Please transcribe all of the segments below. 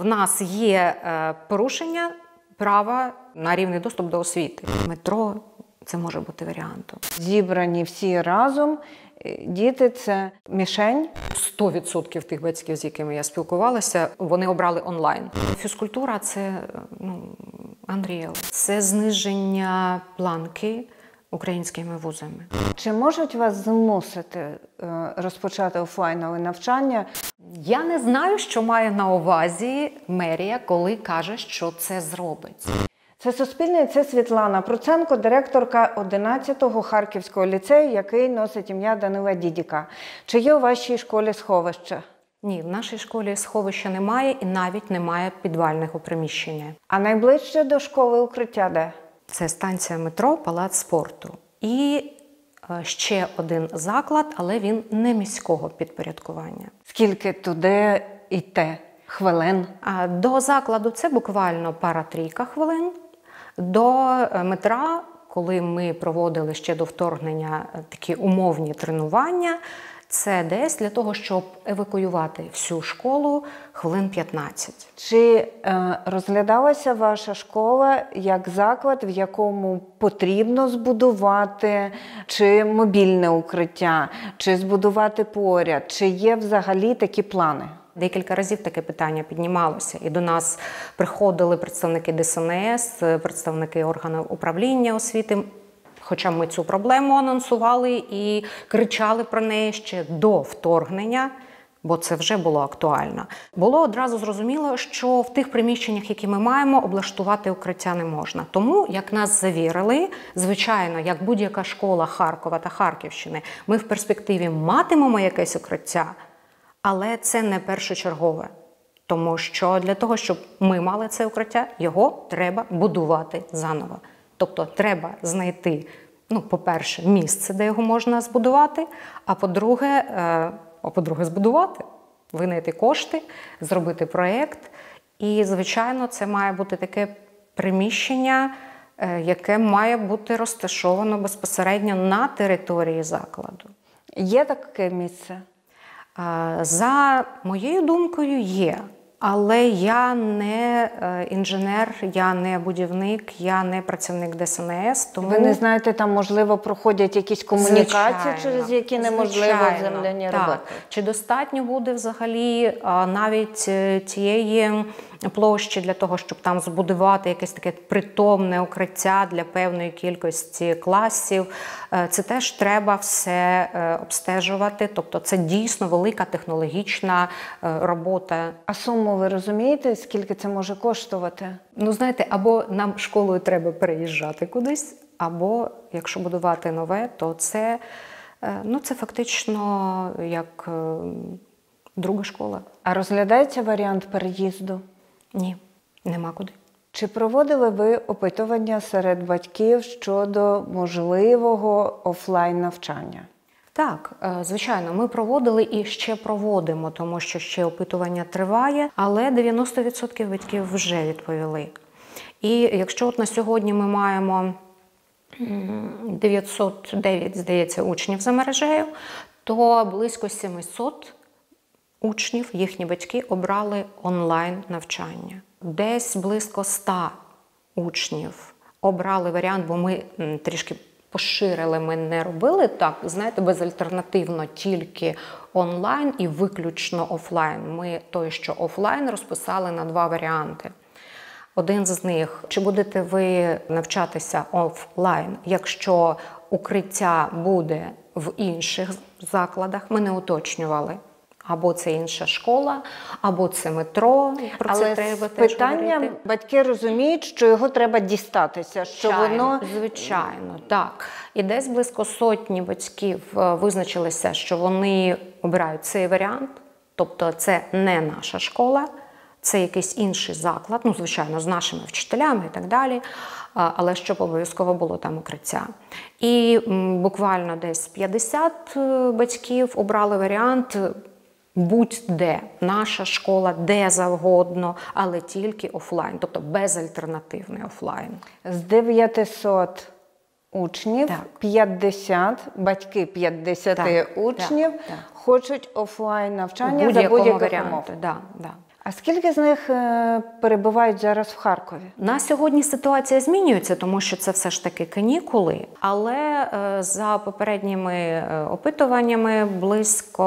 В нас є порушення права на рівний доступ до освіти. Метро – це може бути варіантом. Зібрані всі разом, діти – це мішень. 100% тих батьків, з якими я спілкувалася, вони обрали онлайн. Фізкультура – це Unreal. Це зниження планки українськими вузами. Чи можуть вас змусити розпочати офлайнове навчання? Я не знаю, що має на увазі мерія, коли каже, що це зробить. Це Суспільне, це Світлана Проценко, директорка 11-го Харківського ліцею, який носить ім'я Данила Дідіка. Чи є у вашій школі сховище? Ні, в нашій школі сховища немає і навіть немає підвального приміщення. А найближче до школи укриття де? Це станція метро, палац спорту. І ще один заклад, але він не міського підпорядкування. Скільки туди йти? Хвилин? До закладу це буквально пара-трійка хвилин. До метра, коли ми проводили ще до вторгнення такі умовні тренування, це десь для того, щоб евакуювати всю школу, хвилин 15. Чи розглядалася ваша школа як заклад, в якому потрібно збудувати чи мобільне укриття, чи збудувати поряд? Чи є взагалі такі плани? Декілька разів таке питання піднімалося. І до нас приходили представники ДСНС, представники органів управління освіти. Хоча ми цю проблему анонсували і кричали про неї ще до вторгнення, бо це вже було актуально. Було одразу зрозуміло, що в тих приміщеннях, які ми маємо, облаштувати укриття не можна. Тому, як нас завірили, звичайно, як будь-яка школа Харкова та Харківщини, ми в перспективі матимемо якесь укриття, але це не першочергове. Тому що для того, щоб ми мали це укриття, його треба будувати заново. Тобто треба знайти, по-перше, місце, де його можна збудувати, а по-друге, збудувати, винайти кошти, зробити проєкт. І, звичайно, це має бути таке приміщення, яке має бути розташовано безпосередньо на території закладу. Є таке місце? За моєю думкою, є. Але я не інженер, я не будівник, я не працівник ДСНС. Тому... Ви не знаєте, там, можливо, проходять якісь комунікації, через які неможливо земляні роботи? Чи достатньо буде взагалі навіть тієї площі для того, щоб там збудувати якесь таке притомне укриття для певної кількості класів? Це теж треба все обстежувати. Тобто це дійсно велика технологічна робота. А суму ви розумієте, скільки це може коштувати? Знаєте, або нам школою треба переїжджати кудись, або, якщо будувати нове, то це фактично як друга школа. А розглядається варіант переїзду? Ні, нема куди. Чи проводили ви опитування серед батьків щодо можливого офлайн-навчання? Так, звичайно, ми проводили і ще проводимо, тому що ще опитування триває, але 90% батьків вже відповіли. І якщо на сьогодні ми маємо 909, здається, учнів за мережею, то близько 700 учнів, їхні батьки обрали онлайн-навчання. Десь близько 100 учнів обрали варіант, бо ми трішки поширили, ми не робили так, знаєте, безальтернативно тільки онлайн і виключно офлайн. Ми той, що офлайн, розписали на 2 варіанти. Один з них, чи будете ви навчатися офлайн, якщо укриття буде в інших закладах, ми не уточнювали. Або це інша школа, або це метро. Про це треба теж говорити. Батьки розуміють, що його треба дістатися. Звичайно, так. І десь близько 100 батьків визначилися, що вони обирають цей варіант. Тобто це не наша школа, це якийсь інший заклад, звичайно, з нашими вчителями і так далі, але щоб обов'язково було там укриття. І буквально десь 50 батьків обрали варіант будь-де, наша школа, де завгодно, але тільки офлайн, тобто безальтернативний офлайн. З 900 учнів, так. 50, батьки 50 учнів хочуть офлайн навчання за будь-яких умов. А скільки з них перебувають зараз в Харкові? На сьогодні ситуація змінюється, тому що це все ж таки канікули, але за попередніми опитуваннями близько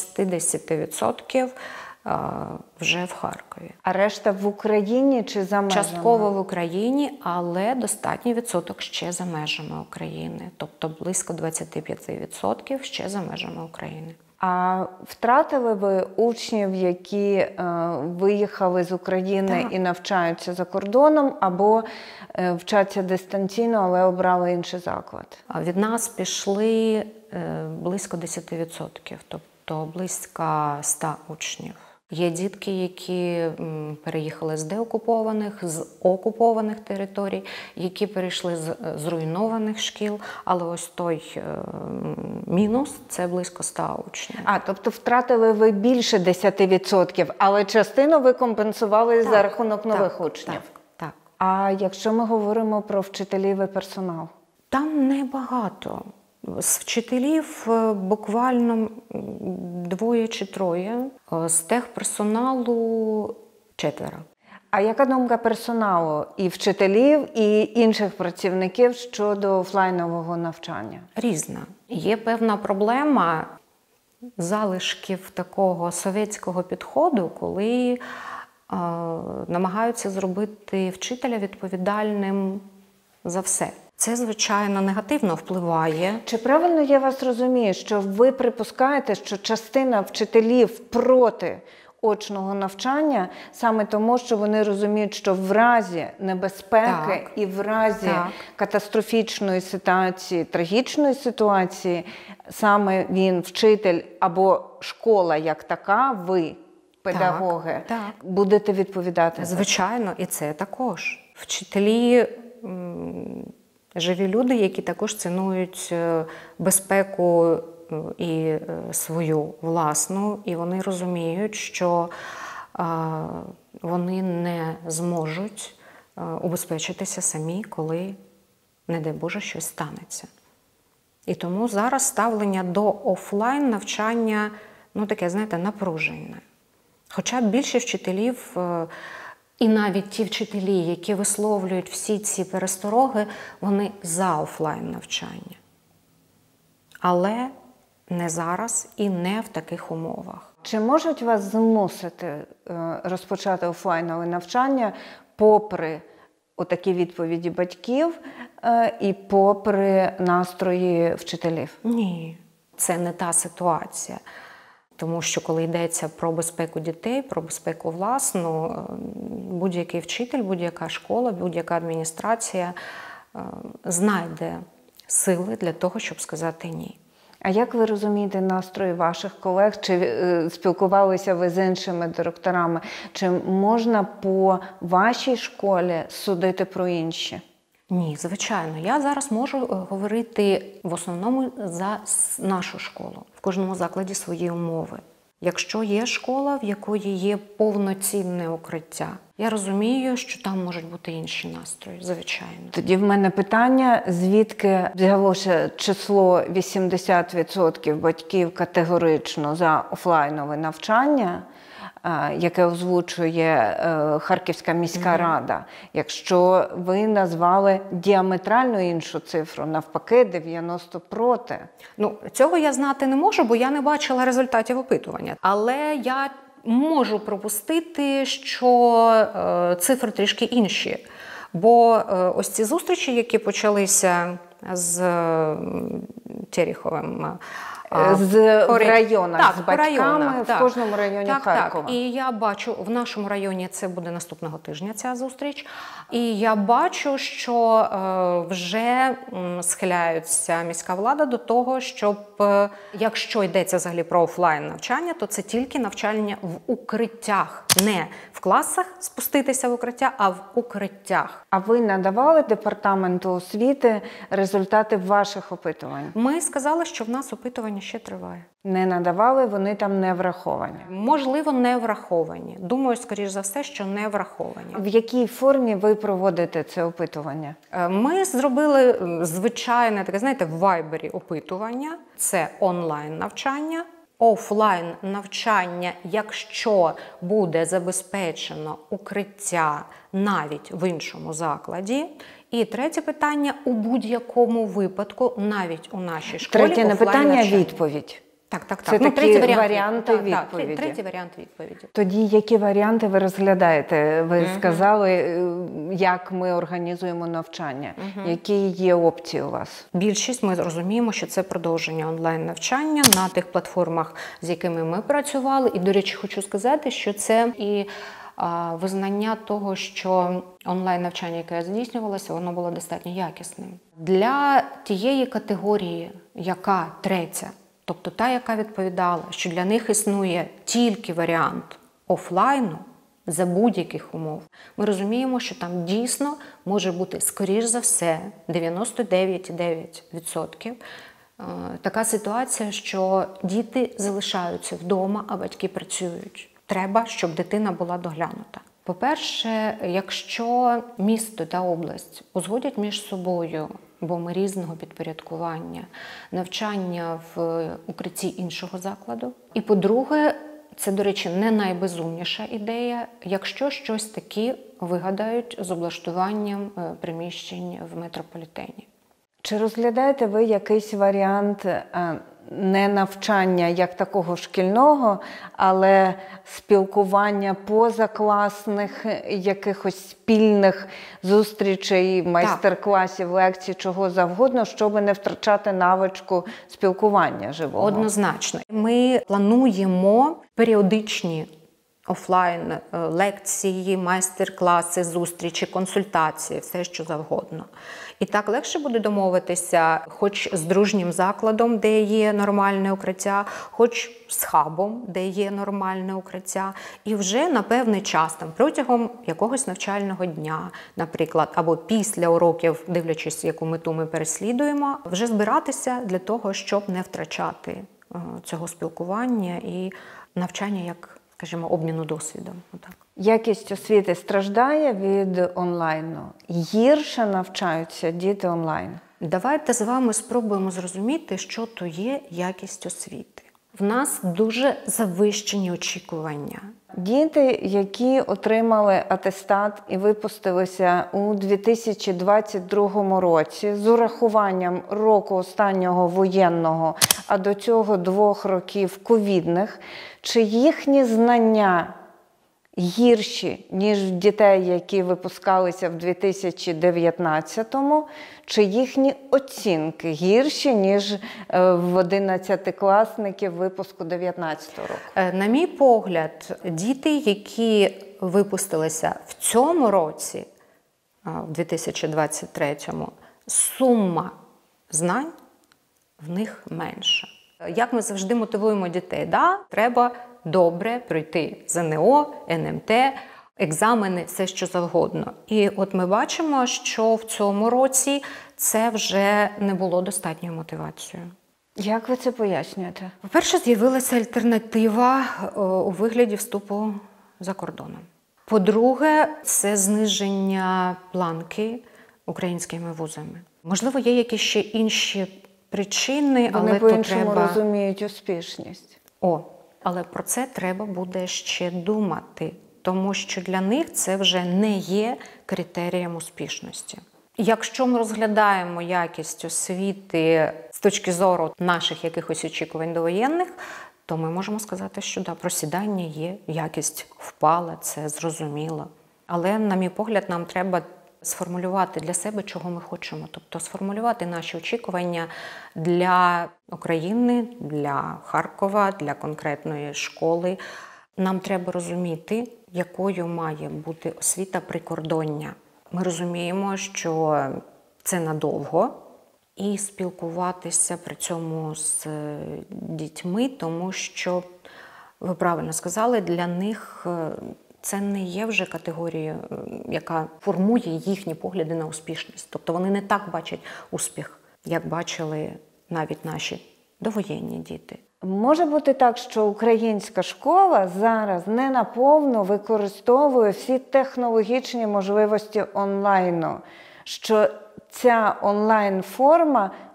60% вже в Харкові. А решта в Україні чи за межами? Частково в Україні, але достатній відсоток ще за межами України. Тобто близько 25% ще за межами України. А втратили ви учнів, які виїхали з України Так. і навчаються за кордоном, або вчаться дистанційно, але обрали інший заклад? Від нас пішли близько 10%, тобто близько 100 учнів. Є дітки, які переїхали з деокупованих, з окупованих територій, які перейшли з зруйнованих шкіл, але ось той мінус – це близько 100 учнів. Тобто втратили ви більше 10%, але частину ви компенсували за рахунок нових учнів? Так. А якщо ми говоримо про вчителів і персонал? Там небагато. З вчителів буквально 2 чи 3, з техперсоналу 4. А яка думка персоналу і вчителів, і інших працівників щодо офлайнового навчання? Різна. Є певна проблема залишків такого совєтського підходу, коли намагаються зробити вчителя відповідальним за все. Це, звичайно, негативно впливає. Чи правильно я вас розумію, що ви припускаєте, що частина вчителів проти очного навчання саме тому, що вони розуміють, що в разі небезпеки і в разі катастрофічної ситуації, трагічної ситуації, саме він, вчитель або школа як така, ви, педагоги, будете відповідати? Звичайно, і це також. Вчителі живі люди, які також цінують безпеку і свою власну, і вони розуміють, що вони не зможуть убезпечитися самі, коли, не дай Боже, щось станеться. І тому зараз ставлення до офлайн навчання, таке, знаєте, напружене. Хоча більше вчителів, і навіть ті вчителі, які висловлюють всі ці перестороги, вони за офлайн навчання. Але не зараз і не в таких умовах. Чи можуть вас змусити розпочати офлайнове навчання попри отакі відповіді батьків і попри настрої вчителів? Ні, це не та ситуація. Тому що коли йдеться про безпеку дітей, про безпеку власну, будь-який вчитель, будь-яка школа, будь-яка адміністрація знайде сили для того, щоб сказати «ні». А як ви розумієте настрої ваших колег? Чи спілкувалися ви з іншими директорами? Чи можна по вашій школі судити про інші? Ні, звичайно. Я зараз можу говорити в основному за нашу школу. В кожному закладі свої умови. Якщо є школа, в якої є повноцінне укриття, я розумію, що там можуть бути інші настрої, звичайно. Тоді в мене питання, звідки взялося число 80% батьків категорично за офлайнове навчання, яке озвучує Харківська міська рада, якщо ви назвали діаметрально іншу цифру, навпаки, 90 проти? Цього я знати не можу, бо я не бачила результатів опитування. Але я можу припустити, що цифри трішки інші. Бо ось ці зустрічі, які почалися з Тереховим, в районах, з батьками, районах, в кожному районі Харкова. Так. І я бачу, в нашому районі це буде наступного тижня ця зустріч. І я бачу, що вже схиляється міська влада до того, щоб, якщо йдеться взагалі про офлайн навчання, то це тільки навчання в укриттях. Не в класах спуститися в укриття, а в укриттях. А ви надавали департаменту освіти результати ваших опитувань? Ми сказали, що в нас опитування ще триває. Не надавали, вони там не враховані? Можливо, не враховані. Думаю, скоріш за все, що не враховані. В якій формі ви проводите це опитування? Ми зробили звичайне, таке, знаєте, в Вайбері опитування. Це онлайн навчання. офлайн навчання, якщо буде забезпечено укриття навіть в іншому закладі. І третє питання – у будь-якому випадку, навіть у нашій школі, Третє не офлайн питання, а навчання. відповідь. Так. Це такі третій варіанти відповіді. Третій варіант відповіді. Тоді які варіанти ви розглядаєте? Ви сказали, як ми організуємо навчання. Які є опції у вас? Більшість ми розуміємо, що це продовження онлайн-навчання на тих платформах, з якими ми працювали. І, до речі, хочу сказати, що це і визнання того, що онлайн-навчання, яке здійснювалося, воно було достатньо якісним. Для тієї категорії, яка третя, тобто та, яка відповідала, що для них існує тільки варіант офлайну за будь-яких умов, ми розуміємо, що там дійсно може бути, скоріш за все, 99,9% така ситуація, що діти залишаються вдома, а батьки працюють. Треба, щоб дитина була доглянута. По-перше, якщо місто та область узгодять між собою, бо ми різного підпорядкування, навчання в укритті іншого закладу. І по-друге, це, до речі, не найбезумніша ідея, якщо щось таке вигадають з облаштуванням приміщень в метрополітені. Чи розглядаєте ви якийсь варіант не навчання як такого шкільного, але спілкування позакласних, якихось спільних зустрічей, майстер-класів, лекцій, чого завгодно, щоб не втрачати навичку спілкування живого? Однозначно. Ми плануємо періодичні офлайн лекції, майстер-класи, зустрічі, консультації, все що завгодно. І так легше буде домовитися хоч з дружнім закладом, де є нормальне укриття, хоч з хабом, де є нормальне укриття. І вже на певний час, там, протягом якогось навчального дня, наприклад, або після уроків, дивлячись, яку мету ми переслідуємо, вже збиратися для того, щоб не втрачати цього спілкування і навчання як, скажімо, обміну досвідом. Отак. Якість освіти страждає від онлайну? Гірше навчаються діти онлайн? Давайте з вами спробуємо зрозуміти, що то є якість освіти. В нас дуже завищені очікування. Діти, які отримали атестат і випустилися у 2022 році з урахуванням року останнього воєнного, а до цього 2 років ковідних, чи їхні знання гірші, ніж в дітей, які випускалися в 2019-му, чи їхні оцінки гірші, ніж в 11-класників випуску 19-го року? На мій погляд, діти, які випустилися в цьому році, в 2023-му, сума знань в них менша. Як ми завжди мотивуємо дітей? Да, треба добре пройти ЗНО, НМТ, екзамени, все що завгодно. І от ми бачимо, що в цьому році це вже не було достатньою мотивацією. Як ви це пояснюєте? По-перше, з'явилася альтернатива у вигляді вступу за кордоном. По-друге, це зниження планки українськими вузами. Можливо, є якісь ще інші причини, Вони але по-іншому то треба... розуміють успішність. Але про це треба буде ще думати, тому що для них це вже не є критерієм успішності. Якщо ми розглядаємо якість освіти з точки зору наших якихось очікувань довоєнних, то ми можемо сказати, що да, просідання є, якість впала, це зрозуміло. Але, на мій погляд, нам треба сформулювати для себе, чого ми хочемо. Тобто сформулювати наші очікування для України, для Харкова, для конкретної школи. Нам треба розуміти, якою має бути освіта прикордоння. Ми розуміємо, що це надовго, і спілкуватися при цьому з дітьми, тому що, ви правильно сказали, для них це не є вже категорією, яка формує їхні погляди на успішність. Тобто вони не так бачать успіх, як бачили навіть наші довоєнні діти. Може бути так, що українська школа зараз не наповно використовує всі технологічні можливості онлайну, що ця онлайн-форма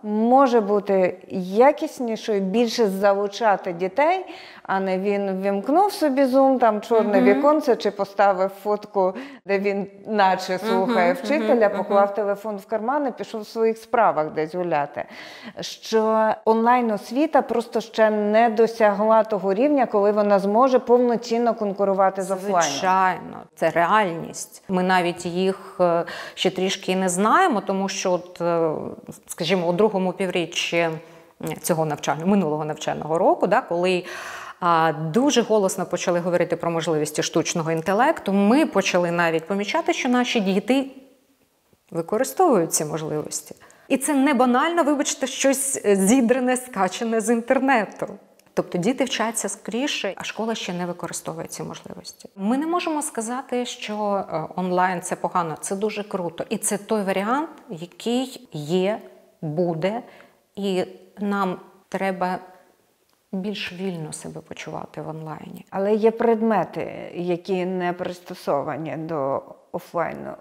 може бути якіснішою, більше залучати дітей, а не він вімкнув собі Zoom, там чорне віконце, чи поставив фотку, де він наче слухає вчителя, поклав телефон в карман і пішов в своїх справах десь гуляти. Що онлайн-освіта просто ще не досягла того рівня, коли вона зможе повноцінно конкурувати з офлайном. Звичайно, це реальність. Ми навіть їх ще трішки не знаємо, тому що, от, скажімо, у другому півріччі цього минулого навчального року, коли дуже голосно почали говорити про можливості штучного інтелекту, ми почали навіть помічати, що наші діти використовують ці можливості. І це не банально, вибачте, щось зідрене, скачане з інтернету. Тобто діти вчаться скоріше, а школа ще не використовує ці можливості. Ми не можемо сказати, що онлайн – це погано, це дуже круто. І це той варіант, який є, буде, і нам треба більш вільно себе почувати в онлайні. Але є предмети, які не пристосовані до офлайну,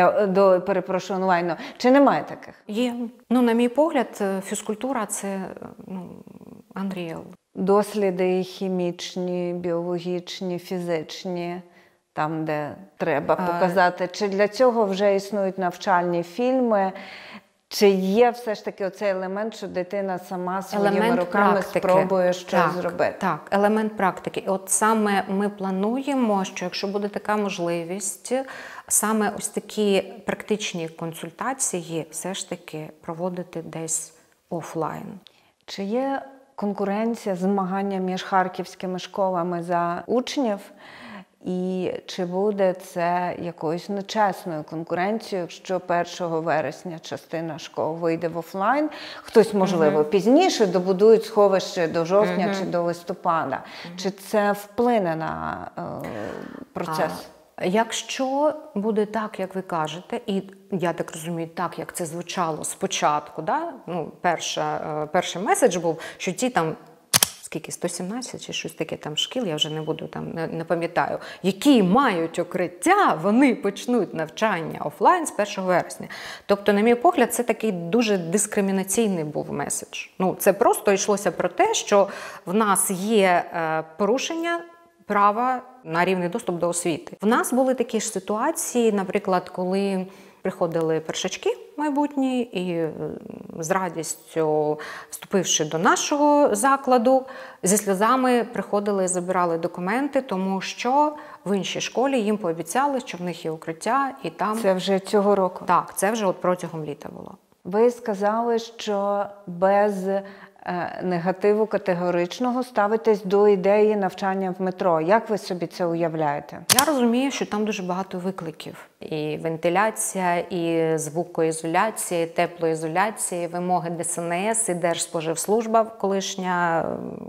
онлайну. Чи немає таких? Є. На мій погляд, фізкультура – це unreal. Досліди хімічні, біологічні, фізичні, там, де треба показати. Чи для цього вже існують навчальні фільми? Чи є все ж таки оцей елемент, що дитина сама своїми руками спробує щось зробити? Так, елемент практики. І от саме ми плануємо, що якщо буде така можливість, саме ось такі практичні консультації все ж таки проводити десь офлайн. Чи є конкуренція, змагання між харківськими школами за учнів? І чи буде це якоюсь нечесною конкуренцією, якщо 1 вересня частина школ вийде в офлайн, хтось, можливо, пізніше добудують сховище до жовтня чи до листопада. Чи це вплине на процес? Якщо буде так, як ви кажете, і я так розумію, так, як це звучало спочатку, перший меседж був, що ті там 117 чи щось таке там шкіл, я вже не буду не пам'ятаю, які мають укриття, вони почнуть навчання офлайн з 1 вересня. Тобто, на мій погляд, це такий дуже дискримінаційний був меседж. Це просто йшлося про те, що в нас є порушення права на рівний доступ до освіти. В нас були такі ж ситуації, наприклад, коли приходили першачки майбутні і з радістю, вступивши до нашого закладу, зі сльозами приходили і забирали документи, тому що в іншій школі їм пообіцяли, що в них є укриття і там... Це вже цього року? Так, це вже протягом літа було. Ви сказали, що без негативу категоричного ставитесь до ідеї навчання в метро. Як ви собі це уявляєте? Я розумію, що там дуже багато викликів. І вентиляція, і звукоізоляція, і теплоізоляція, і вимоги ДСНС, і Держспоживслужба, колишня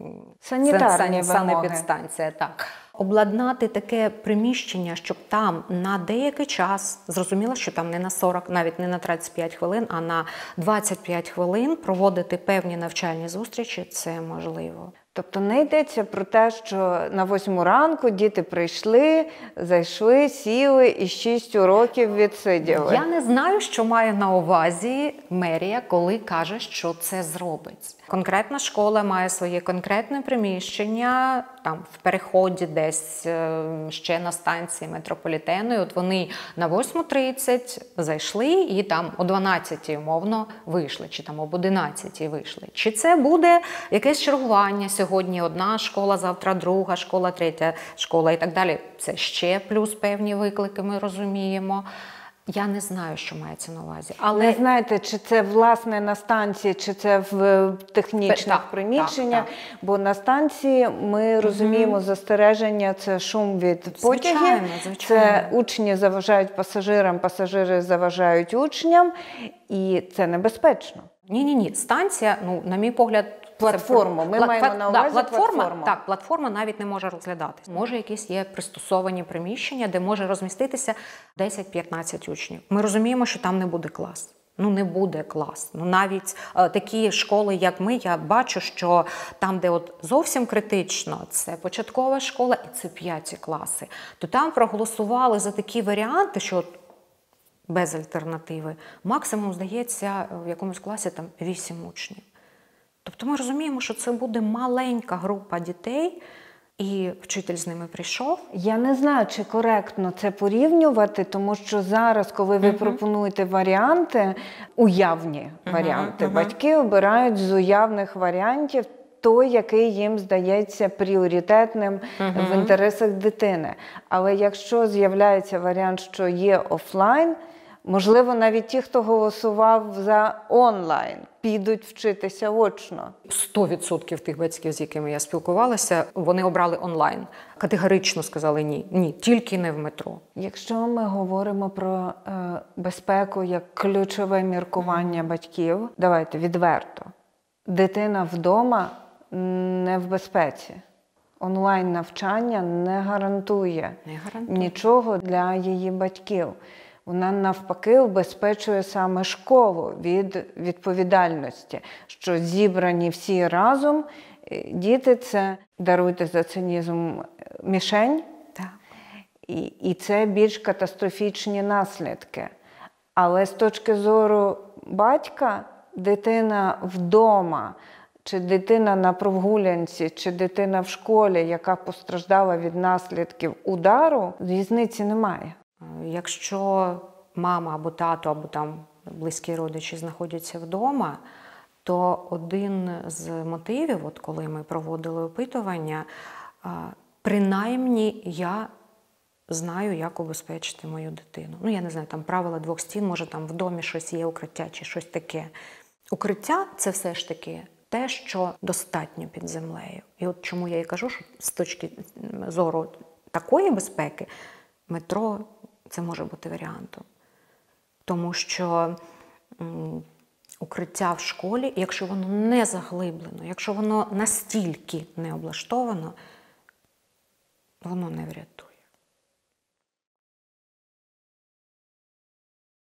санепідстанція. Так. Обладнати таке приміщення, щоб там на деякий час, зрозуміло, що там не на 40, навіть не на 35 хвилин, а на 25 хвилин проводити певні навчальні зустрічі, це можливо. Тобто не йдеться про те, що на 8 ранку діти прийшли, зайшли, сіли і 6 уроків відсиділи. Я не знаю, що має на увазі мерія, коли каже, що це зробить. Конкретна школа має своє конкретне приміщення, там в переході десь ще на станції метрополітену. І от вони на 8:30 зайшли і там о 12:00 умовно вийшли, чи там об 11:00 вийшли. Чи це буде якесь чергування? Сьогодні одна школа, завтра друга школа, третя школа і так далі. Це ще плюс певні виклики, ми розуміємо. Я не знаю, що мається на увазі. Але... Не знаєте, чи це власне на станції, чи це в технічних приміщеннях. Так. Бо на станції ми розуміємо застереження, це шум від потягів, це учні заважають пасажирам, пасажири заважають учням, і це небезпечно. Ні. Станція, на мій погляд, платформу. Ми маємо на увазі платформу. Так, платформа навіть не може розглядатися. Може, якісь є пристосовані приміщення, де може розміститися 10-15 учнів. Ми розуміємо, що там не буде клас. Не буде клас. Навіть такі школи, як ми, я бачу, що там, де от зовсім критично, це початкова школа і це 5 класи, то там проголосували за такі варіанти, що без альтернативи. Максимум, здається, в якомусь класі там 8 учнів. Тобто ми розуміємо, що це буде маленька група дітей, і вчитель з ними прийшов. Я не знаю, чи коректно це порівнювати, тому що зараз, коли ви пропонуєте варіанти, уявні варіанти, батьки обирають з уявних варіантів той, який їм здається пріоритетним в інтересах дитини. Але якщо з'являється варіант, що є офлайн, можливо, навіть ті, хто голосував за онлайн, підуть вчитися очно. 100% тих батьків, з якими я спілкувалася, вони обрали онлайн. Категорично сказали ні. Ні, тільки не в метро. Якщо ми говоримо про безпеку як ключове міркування батьків, давайте відверто. Дитина вдома не в безпеці. Онлайн-навчання не гарантує нічого для її батьків. Вона навпаки убезпечує саме школу від відповідальності, що зібрані всі разом діти – це, даруйте за цинізм, мішень. Так. І це більш катастрофічні наслідки. Але з точки зору батька, дитина вдома, чи дитина на прогулянці, чи дитина в школі, яка постраждала від наслідків удару, різниці немає. Якщо мама або тато, або там близькі родичі знаходяться вдома, то один з мотивів, от коли ми проводили опитування, принаймні я знаю, як убезпечити мою дитину. Ну, я не знаю, там правила 2 стін, може там в домі щось є, укриття чи щось таке. Укриття – це все ж таки те, що достатньо під землею. І от чому я і кажу, що з точки зору такої безпеки метро – це може бути варіантом. Тому що укриття в школі, якщо воно не заглиблено, якщо воно настільки не облаштовано, воно не врятує.